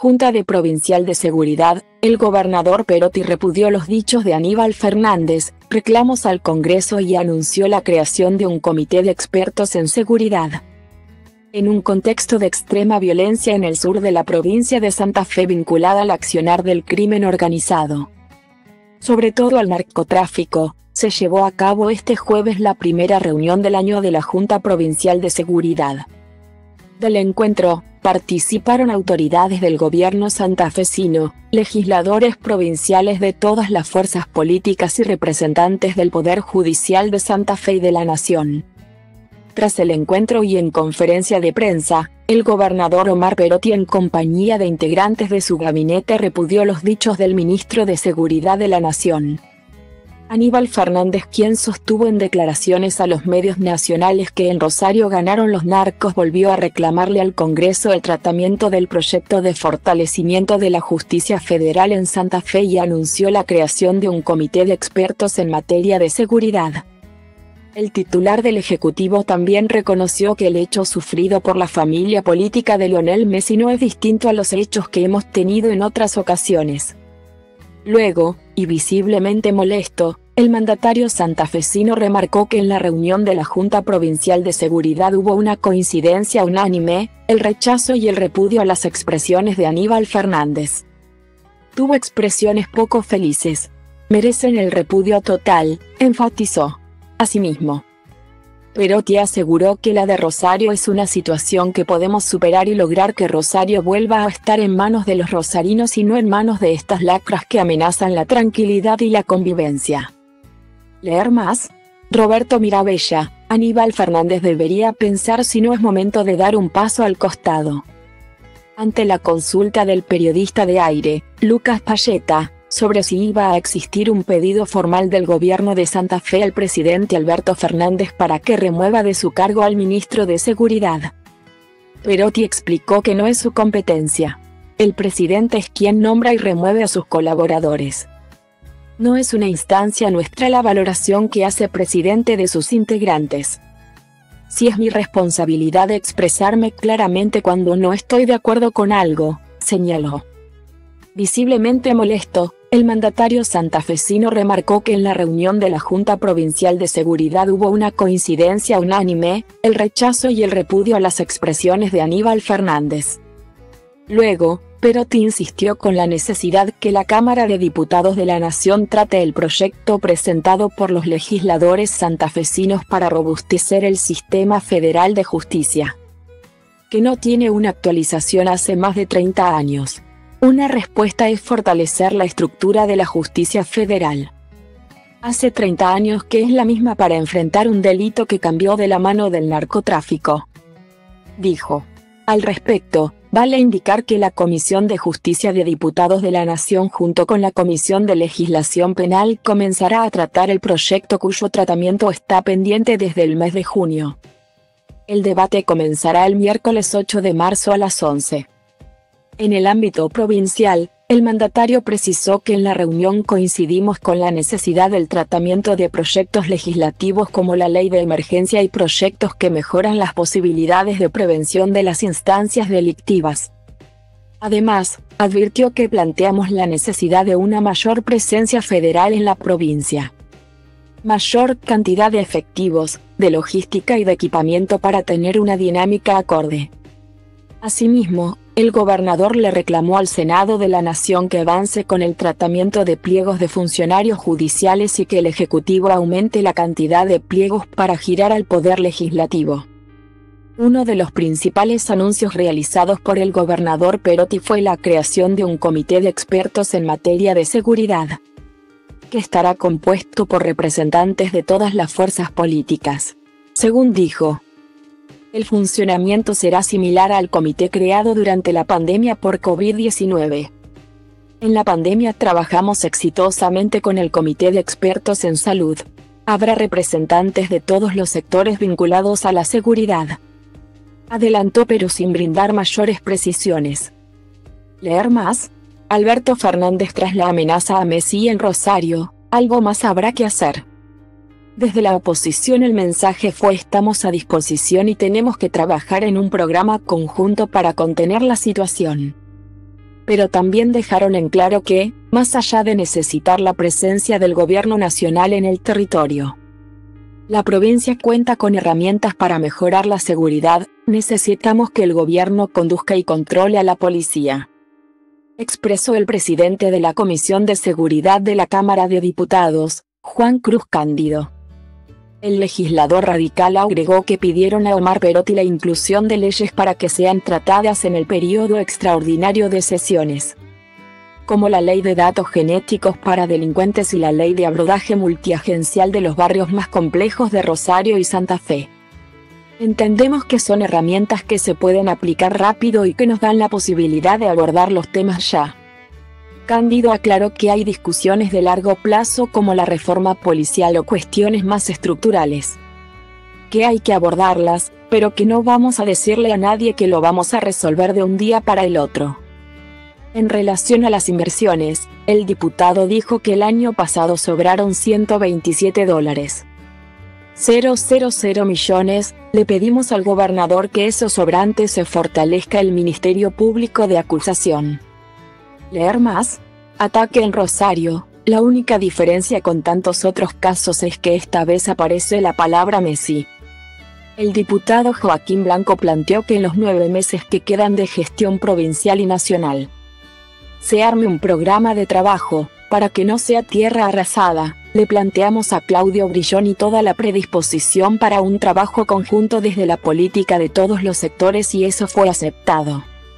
Junta de Provincial de Seguridad, el gobernador Perotti repudió los dichos de Aníbal Fernández, reclamos al Congreso y anunció la creación de un comité de expertos en seguridad. En un contexto de extrema violencia en el sur de la provincia de Santa Fe vinculada al accionar del crimen organizado, sobre todo al narcotráfico, se llevó a cabo este jueves la primera reunión del año de la Junta Provincial de Seguridad. Del encuentro, participaron autoridades del gobierno santafesino, legisladores provinciales de todas las fuerzas políticas y representantes del Poder Judicial de Santa Fe y de la Nación. Tras el encuentro y en conferencia de prensa, el gobernador Omar Perotti en compañía de integrantes de su gabinete repudió los dichos del ministro de Seguridad de la Nación, Aníbal Fernández, quien sostuvo en declaraciones a los medios nacionales que en Rosario ganaron los narcos, volvió a reclamarle al Congreso el tratamiento del proyecto de fortalecimiento de la justicia federal en Santa Fe y anunció la creación de un comité de expertos en materia de seguridad. El titular del Ejecutivo también reconoció que el hecho sufrido por la familia política de Lionel Messi no es distinto a los hechos que hemos tenido en otras ocasiones. Luego, y visiblemente molesto, el mandatario santafesino remarcó que en la reunión de la Junta Provincial de Seguridad hubo una coincidencia unánime, el rechazo y el repudio a las expresiones de Aníbal Fernández. Tuvo expresiones poco felices. Merecen el repudio total, enfatizó. Asimismo, Perotti aseguró que la de Rosario es una situación que podemos superar y lograr que Rosario vuelva a estar en manos de los rosarinos y no en manos de estas lacras que amenazan la tranquilidad y la convivencia. Leer más. Roberto Mirabella, Aníbal Fernández debería pensar si no es momento de dar un paso al costado. Ante la consulta del periodista de Aire, Lucas Payeta, sobre si iba a existir un pedido formal del gobierno de Santa Fe al presidente Alberto Fernández para que remueva de su cargo al ministro de Seguridad, Perotti explicó que no es su competencia. El presidente es quien nombra y remueve a sus colaboradores. No es una instancia nuestra la valoración que hace presidente de sus integrantes. Si es mi responsabilidad expresarme claramente cuando no estoy de acuerdo con algo, señaló. Visiblemente molesto, el mandatario santafesino remarcó que en la reunión de la Junta Provincial de Seguridad hubo una coincidencia unánime, el rechazo y el repudio a las expresiones de Aníbal Fernández. Luego, Perotti insistió con la necesidad que la Cámara de Diputados de la Nación trate el proyecto presentado por los legisladores santafesinos para robustecer el sistema federal de justicia, que no tiene una actualización hace más de 30 años. Una respuesta es fortalecer la estructura de la justicia federal. Hace 30 años que es la misma para enfrentar un delito que cambió de la mano del narcotráfico, dijo. Al respecto, vale indicar que la Comisión de Justicia de Diputados de la Nación junto con la Comisión de Legislación Penal comenzará a tratar el proyecto cuyo tratamiento está pendiente desde el mes de junio. El debate comenzará el miércoles 8 de marzo a las 11. En el ámbito provincial, el mandatario precisó que en la reunión coincidimos con la necesidad del tratamiento de proyectos legislativos como la ley de emergencia y proyectos que mejoran las posibilidades de prevención de las instancias delictivas. Además, advirtió que planteamos la necesidad de una mayor presencia federal en la provincia, mayor cantidad de efectivos, de logística y de equipamiento para tener una dinámica acorde. Asimismo, el gobernador le reclamó al Senado de la Nación que avance con el tratamiento de pliegos de funcionarios judiciales y que el Ejecutivo aumente la cantidad de pliegos para girar al Poder Legislativo. Uno de los principales anuncios realizados por el gobernador Perotti fue la creación de un comité de expertos en materia de seguridad, que estará compuesto por representantes de todas las fuerzas políticas. Según dijo, el funcionamiento será similar al comité creado durante la pandemia por COVID-19. En la pandemia trabajamos exitosamente con el Comité de Expertos en Salud. Habrá representantes de todos los sectores vinculados a la seguridad, adelantó pero sin brindar mayores precisiones. Leer más. Alberto Fernández tras la amenaza a Messi en Rosario, algo más habrá que hacer. Desde la oposición el mensaje fue: estamos a disposición y tenemos que trabajar en un programa conjunto para contener la situación. Pero también dejaron en claro que, más allá de necesitar la presencia del gobierno nacional en el territorio, la provincia cuenta con herramientas para mejorar la seguridad, necesitamos que el gobierno conduzca y controle a la policía, expresó el presidente de la Comisión de Seguridad de la Cámara de Diputados, Juan Cruz Cándido. El legislador radical agregó que pidieron a Omar Perotti la inclusión de leyes para que sean tratadas en el periodo extraordinario de sesiones, como la Ley de Datos Genéticos para Delincuentes y la Ley de Abordaje Multiagencial de los barrios más complejos de Rosario y Santa Fe. Entendemos que son herramientas que se pueden aplicar rápido y que nos dan la posibilidad de abordar los temas ya. Cándido aclaró que hay discusiones de largo plazo como la reforma policial o cuestiones más estructurales, que hay que abordarlas, pero que no vamos a decirle a nadie que lo vamos a resolver de un día para el otro. En relación a las inversiones, el diputado dijo que el año pasado sobraron $127,000 millones, le pedimos al gobernador que esos sobrantes se fortalezca el Ministerio Público de Acusación. ¿Leer más? Ataque en Rosario, la única diferencia con tantos otros casos es que esta vez aparece la palabra Messi. El diputado Joaquín Blanco planteó que en los 9 meses que quedan de gestión provincial y nacional, se arme un programa de trabajo, para que no sea tierra arrasada. Le planteamos a Claudio Brilloni toda la predisposición para un trabajo conjunto desde la política de todos los sectores y eso fue aceptado.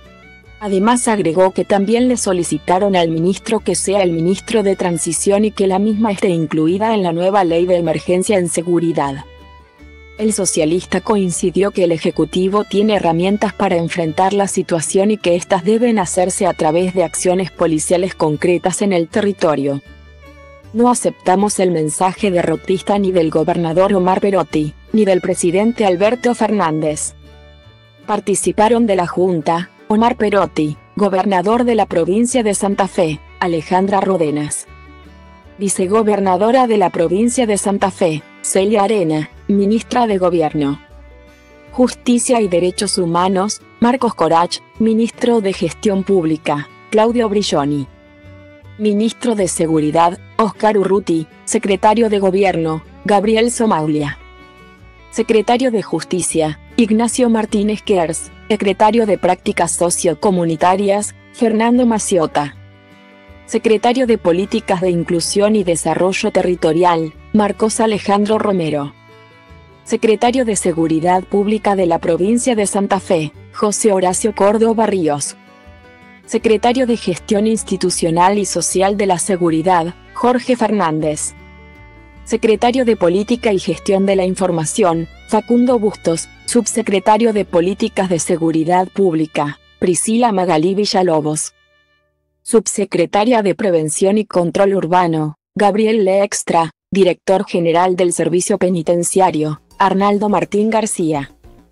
Además agregó que también le solicitaron al ministro que sea el ministro de Transición y que la misma esté incluida en la nueva ley de emergencia en seguridad. El socialista coincidió que el Ejecutivo tiene herramientas para enfrentar la situación y que éstas deben hacerse a través de acciones policiales concretas en el territorio. No aceptamos el mensaje derrotista ni del gobernador Omar Perotti, ni del presidente Alberto Fernández. Participaron de la Junta, Omar Perotti, gobernador de la provincia de Santa Fe, Alejandra Rodenas, vicegobernadora de la provincia de Santa Fe, Celia Arena, ministra de Gobierno, Justicia y Derechos Humanos, Marcos Corach, ministro de Gestión Pública, Claudio Brilloni, ministro de Seguridad, Oscar Urruti, secretario de Gobierno, Gabriel Somaglia, secretario de Justicia, Ignacio Martínez Kers, secretario de Prácticas Sociocomunitarias, Fernando Maciota, secretario de Políticas de Inclusión y Desarrollo Territorial, Marcos Alejandro Romero, secretario de Seguridad Pública de la provincia de Santa Fe, José Horacio Córdoba Ríos, secretario de Gestión Institucional y Social de la Seguridad, Jorge Fernández, secretario de Política y Gestión de la Información, Facundo Bustos, subsecretario de Políticas de Seguridad Pública, Priscila Magalí Villalobos, subsecretaria de Prevención y Control Urbano, Gabriel Lextra, director general del Servicio Penitenciario, Arnaldo Martín García,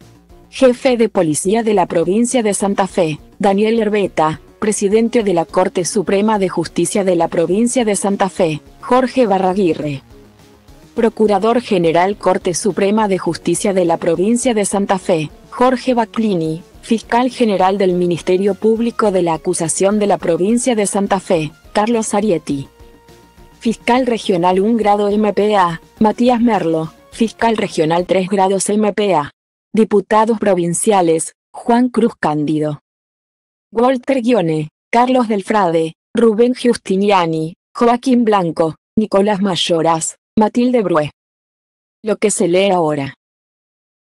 jefe de Policía de la provincia de Santa Fe, Daniel Herbeta, presidente de la Corte Suprema de Justicia de la provincia de Santa Fe, Jorge Barraguirre, Procurador General Corte Suprema de Justicia de la provincia de Santa Fe, Jorge Baclini, Fiscal General del Ministerio Público de la Acusación de la provincia de Santa Fe, Carlos Arietti, Fiscal Regional 1 grado MPA, Matías Merlo, Fiscal Regional 3 grados MPA. Diputados provinciales, Juan Cruz Cándido, Walter Guione, Carlos Delfrade, Rubén Giustiniani, Joaquín Blanco, Nicolás Mayoras, Matilde Brue. Lo que se lee ahora.